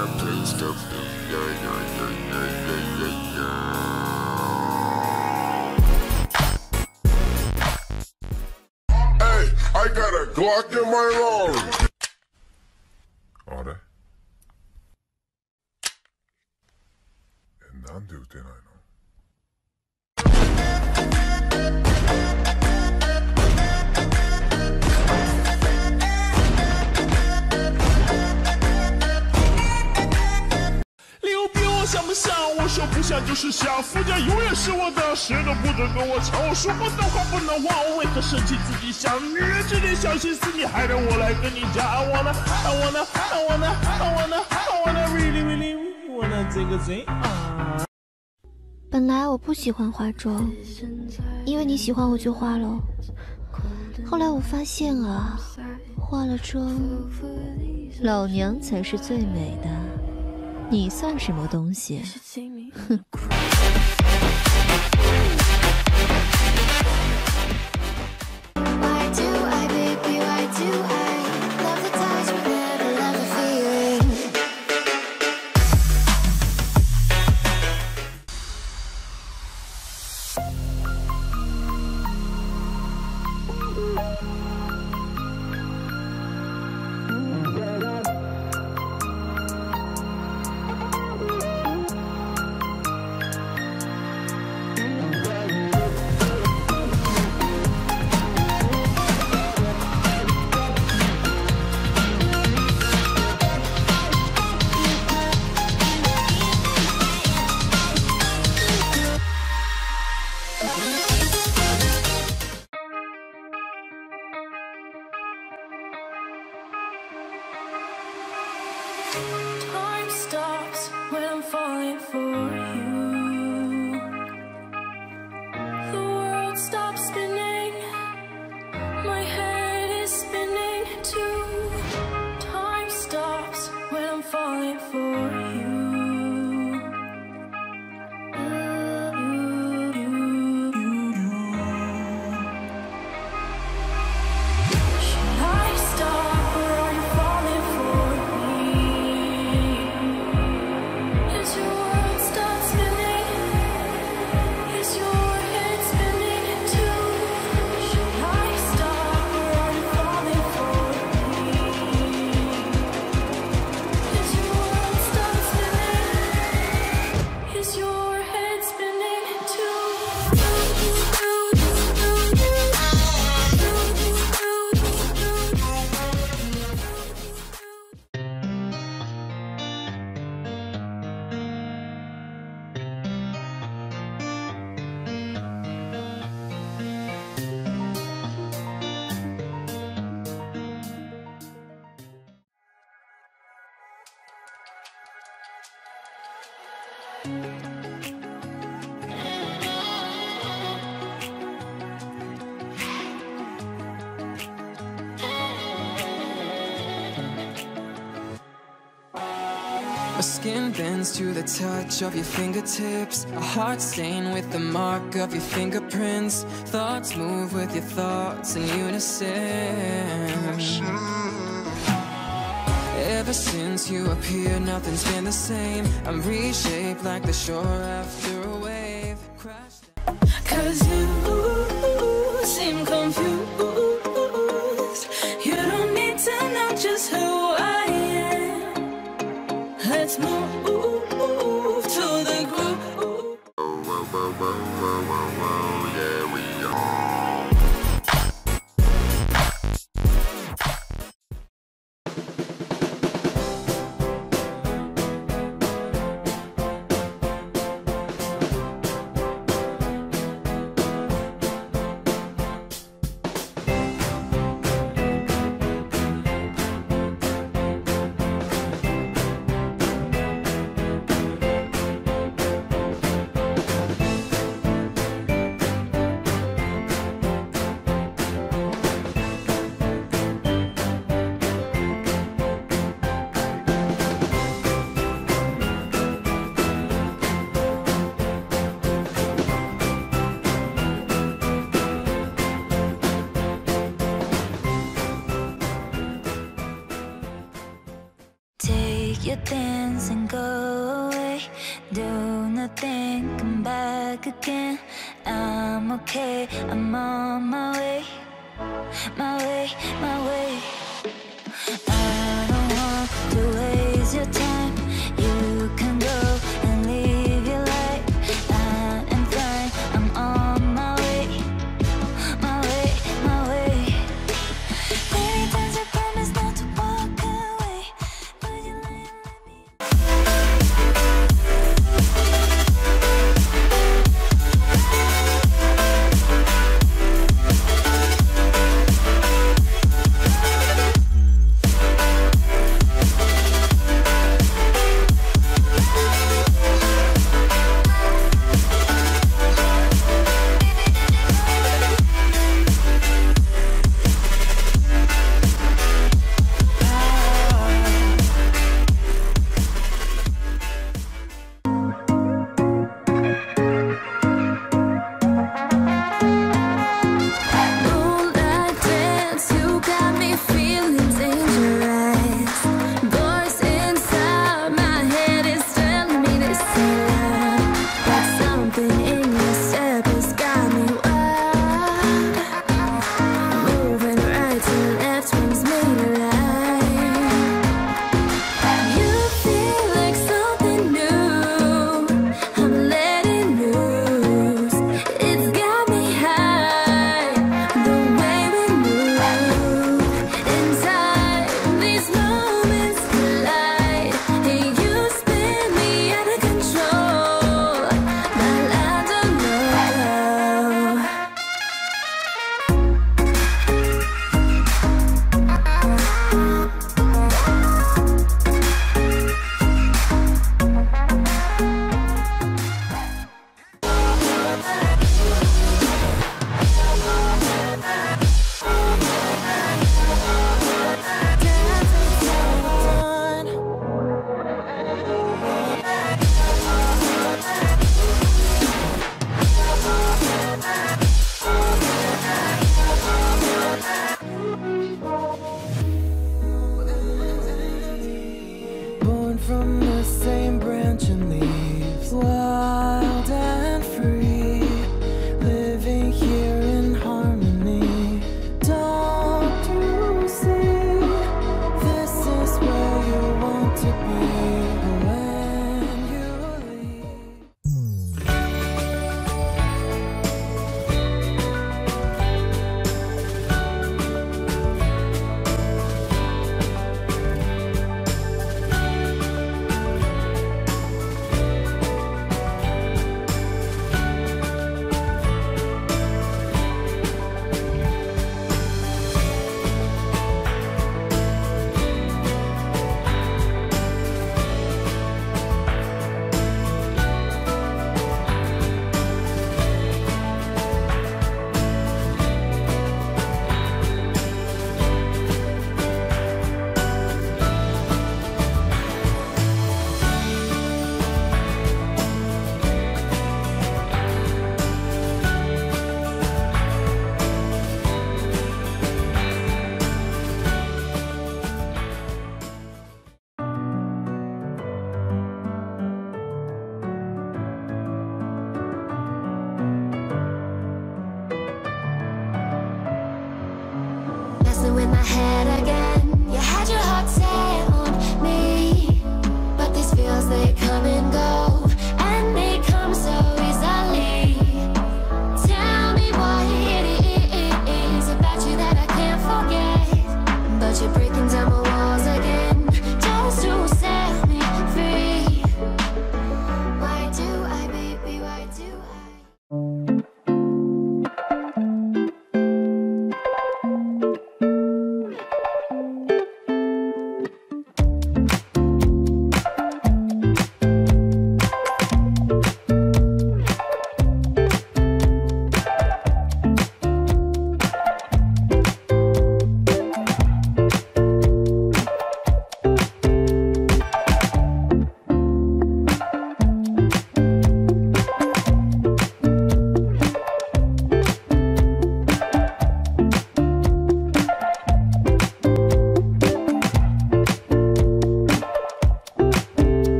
I got a Glock in my arm.あれ？なんで撃てないの？ 溜冰我想不想？我说不想就是想，副驾永远是我的，谁都不准跟我抢。我说过的话不能忘，我为何生气自己想？女人之间小心思，你还让我来跟你讲。I wanna really really wanna take a thing。 本来我不喜欢化妆，因为你喜欢我就化了。后来我发现啊，化了妆，老娘才是最美的。你算什么东西？哼！ Time stops when I'm falling for you. The world stops spinning. My head is spinning too. Time stops when I'm falling for you. Should I stop or are you falling for me? As your world starts spinning, is your head spinning too? Should I stop or are you falling for me? As your world starts spinning, is your head spinning too? My skin bends to the touch of your fingertips. A heart stain with the mark of your fingerprints. Thoughts move with your thoughts in unison. Ever since you appeared, nothing's been the same. I'm reshaped like the shore after a wave. Crashed. 'Cause you seem confused. You don't need to know just who I am. Let's move to the groove. Yeah, we are. you dance and go away. Do nothing, come back again. I'm okay, I'm on my way. My way, my way. I don't want to waste your time. You can go and live your life. I am fine, I'm on my way. My way, my way. Many times I promised not to walk away, but you lie and let me. From